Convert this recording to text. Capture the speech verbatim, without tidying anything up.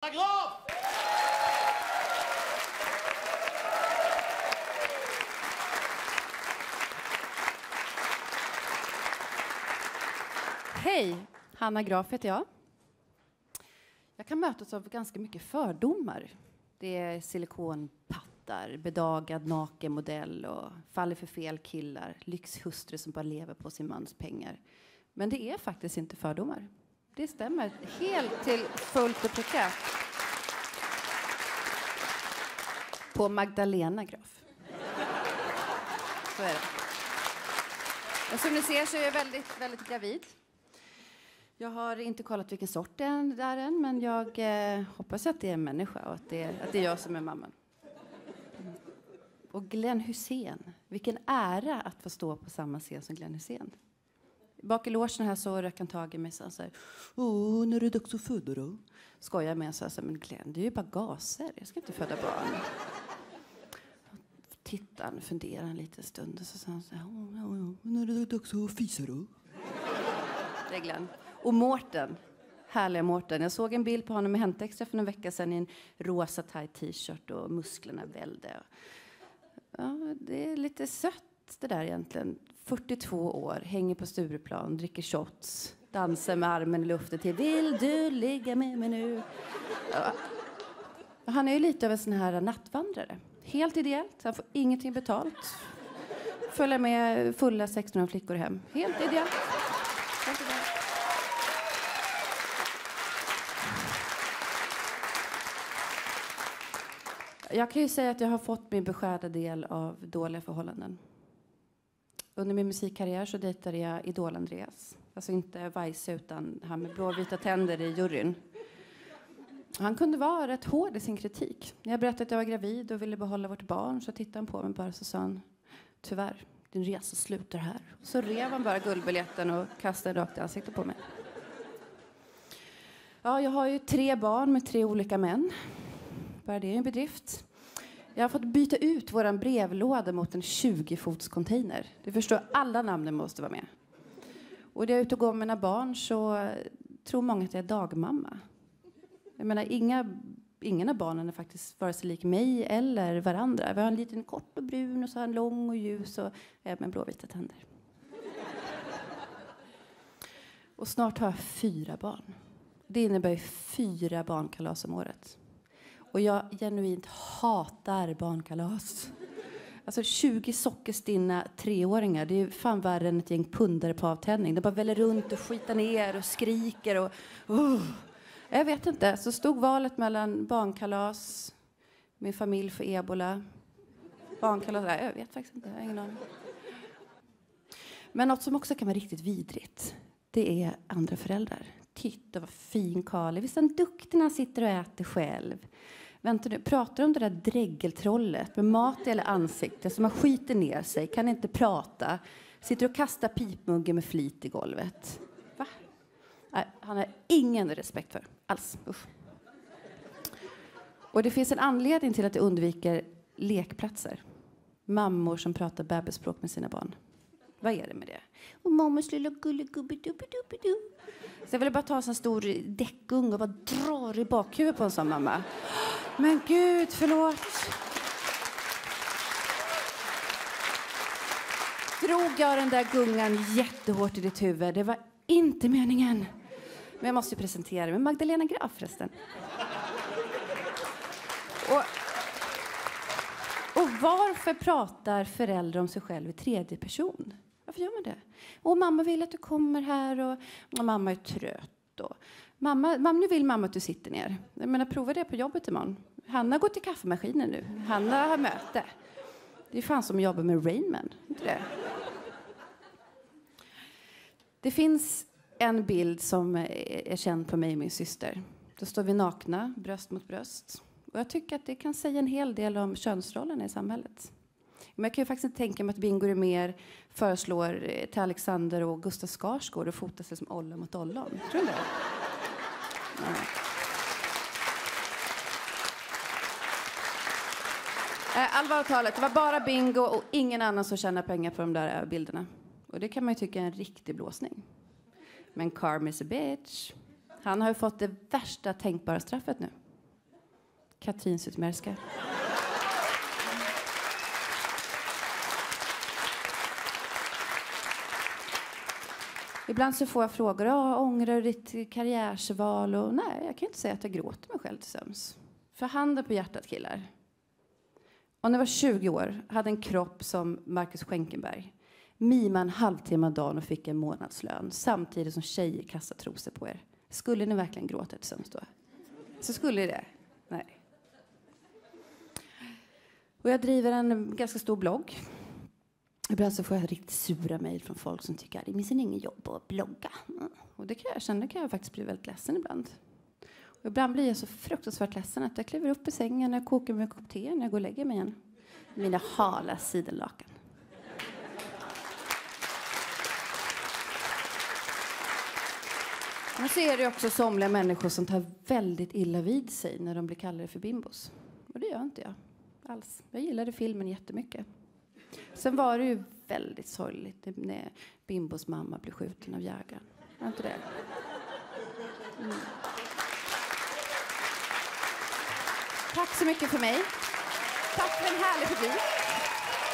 Graf! Hej, Hanna Graf heter jag. Jag kan mötas av ganska mycket fördomar. Det är silikonpattar, bedagad nakenmodell och faller för fel killar, lyxhustru som bara lever på sin mans pengar. Men det är faktiskt inte fördomar. Det stämmer helt till fullt och prekärt. På Magdalena Graf. Så är det. Och som ni ser så är jag väldigt, väldigt gravid. Jag har inte kollat vilken sort det är där än, men jag eh, hoppas att det är en människa och att det är, att det är jag som är mamman. Mm. Och Glenn Hysén, vilken ära att få stå på samma scen som Glenn Hysén. Bak i logen här så röck han tag i mig och sa åh, när är det dags att föda då? Skojar med och sa, men Glenn, det är ju bara gaser, jag ska inte föda barn. Tittade han och funderade en liten stund och så sa han så här, åh, åh, åh, när är det dags att fisa då? Det är Glenn. Och Mårten, härliga Mårten. Jag såg en bild på honom med Hämtextra för en vecka sedan i en rosa tight t-shirt och musklerna välde. Ja, det är lite sött det där egentligen. fyrtiotvå år, hänger på Stureplan, dricker shots, dansar med armen i luften till vill du ligga med mig nu? Ja. Han är ju lite av en sån här nattvandrare. Helt ideellt, han får ingenting betalt. Följer med fulla sexton flickor hem. Helt ideellt. Helt ideellt. Jag kan ju säga att jag har fått min beskärda del av dåliga förhållanden. Under min musikkarriär så dejtade jag Idol Andreas. Alltså inte Weise utan han med blåvita tänder i juryn. Han kunde vara rätt hård i sin kritik. När jag berättade att jag var gravid och ville behålla vårt barn så tittade han på mig bara så sa han, tyvärr, din resa slutar här. Och så rev han bara guldbiljetten och kastade rakt i ansiktet på mig. Ja, jag har ju tre barn med tre olika män. Bara det är en bedrift. Jag har fått byta ut våran brevlåda mot en tjugo-fots container. Det förstår alla namnen måste vara med. Och när jag är ute och går med mina barn så tror många att jag är dagmamma. Jag menar, inga, ingen av barnen är faktiskt vare sig lik mig eller varandra. Vi har en liten kort och brun och så har en lång och ljus och även blåvita tänder. Och snart har jag fyra barn. Det innebär ju fyra barnkalas om året. Och jag genuint hatar barnkalas. Alltså tjugo sockerstinna treåringar, det är ju fan värre än ett gäng pundare på avtändning. De bara väller runt och skitar ner och skriker och... Uh. Jag vet inte, så stod valet mellan barnkalas, min familj för ebola, barnkalas, nej, jag vet faktiskt inte, jag har ingen aning. Men något som också kan vara riktigt vidrigt, det är andra föräldrar. Titta vad fin Karl, visst han duktig när han sitter och äter själv. Vänta nu, pratar om det där dräggeltrollet med mat eller ansikte som har skiter ner sig, kan inte prata, sitter och kastar pipmuggen med flit i golvet. Va? Nej, han har ingen respekt för, alls. Usch. Och det finns en anledning till att jag undviker lekplatser. Mammor som pratar bebisspråk med sina barn. Vad är det med det? Och mammas lilla gullegubbi-dubbi-dubbi-du. Så jag ville bara ta en sån stor däckung och bara dra i bakhuvudet på en sån mamma. Men gud, förlåt. Drog jag den där gungan jättehårt i ditt huvud. Det var inte meningen. Men jag måste ju presentera med Magdalena Graf förresten. Och, och varför pratar föräldrar om sig själv i tredje person? Varför gör man det? Och mamma vill att du kommer här och, och mamma är trött. Och, mamma, mamma, nu vill mamma att du sitter ner. Jag menar, prova det på jobbet imorgon. Hanna går till kaffemaskinen nu. Hanna har möte. Det är fan som jobbar med Rain Man, inte det? Det finns en bild som är känd på mig och min syster. Då står vi nakna, bröst mot bröst. Och jag tycker att det kan säga en hel del om könsrollerna i samhället. Men jag kan ju faktiskt inte tänka mig att Bingo Rimér föreslår till Alexander och Gustav Skarsgård att fota sig som ollon mot ollon. Tror du det? Nej. Allvarligt talat, det var bara Bingo och ingen annan som tjänar pengar på de där bilderna. Och det kan man ju tycka är en riktig blåsning. Men Carm is a bitch. Han har ju fått det värsta tänkbara straffet nu. Katrin Zytomierska. Ibland så får jag frågor, ja, ångrar du ditt karriärsval? Och nej, jag kan inte säga att jag gråter mig själv till sömns. För handen på hjärtat, killar. Om jag var tjugo år, hade en kropp som Marcus Schenkenberg, mima en halvtimme om dagen och fick en månadslön, samtidigt som tjejer kastar trosor på er. Skulle ni verkligen gråta till sömns då? Så skulle det? Nej. Och jag driver en ganska stor blogg. Ibland så får jag riktigt sura mejl från folk som tycker att det minns ingen jobb att blogga. Och det kan jag känna, kan jag faktiskt bli väldigt ledsen ibland. Och ibland blir jag så fruktansvärt ledsen att jag kliver upp i sängen när jag kokar med en kopp te när jag går och lägger mig igen. Mina hala sidenlakan. Och så är det också somliga människor som tar väldigt illa vid sig när de blir kallade för bimbos. Och det gör inte jag alls. Jag gillade filmen jättemycket. Sen var det ju väldigt sorgligt när Bimbos mamma blev skjuten av jägaren. Var inte det? Mm. Tack så mycket för mig. Tack för en härlig publik.